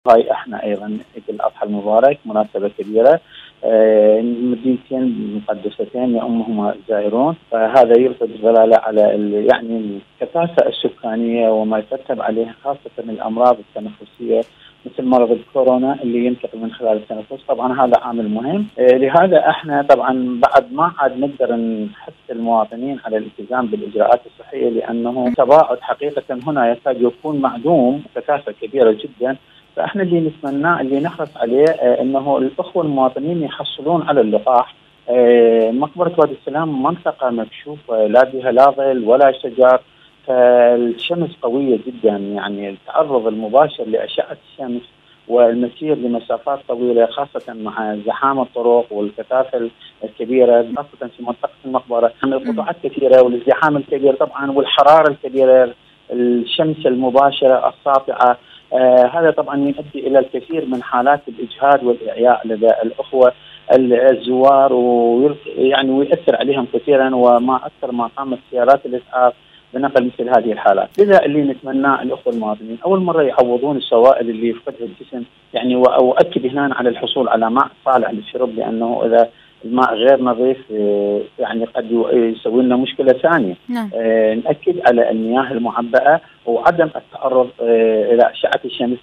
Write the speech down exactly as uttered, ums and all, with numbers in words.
هاي احنا ايضا عيد الاضحى المبارك مناسبه كبيره، مدينتين مقدستين يؤمهما الزائرون، فهذا يلقي الدلاله على يعني الكثافه السكانيه وما يترتب عليها خاصه الامراض التنفسيه مثل مرض الكورونا اللي ينتقل من خلال التنفس. طبعا هذا عامل مهم، لهذا احنا طبعا بعد ما عاد نقدر نحث المواطنين على الالتزام بالاجراءات الصحيه، لانه تباعد حقيقه هنا يكاد يكون معدوم كثافه كبيره جدا. فاحنا اللي نتمناه اللي نحرص عليه انه الاخوه المواطنين يحصلون على اللقاح. مقبره وادي السلام منطقه مكشوفه لا بها لا ظل ولا شجر، فالشمس قويه جدا، يعني التعرض المباشر لاشعه الشمس والمسير لمسافات طويله خاصه مع زحام الطرق والكثافه الكبيره خاصه في منطقه المقبره، القطاعات كثيره والازدحام الكبير طبعا والحراره الكبيره، الشمس المباشره الساطعه، آه هذا طبعا يؤدي الى الكثير من حالات الاجهاد والاعياء لدى الاخوه الزوار، ويعني ويؤثر عليهم كثيرا، وما اكثر ما قامت سيارات الاسعاف بنقل مثل هذه الحالات. لذا اللي نتمناه الاخوه المواطنين اول مره يعوضون السوائل اللي يفقدها الجسم، يعني واؤكد هنا على الحصول على ماء صالح للشرب، لانه اذا الماء غير نظيف يعني قد يسوي لنا مشكله ثانيه. نعم. آه ناكد على المياه المعبأه وعدم التعرض آه الى اشعه الشمس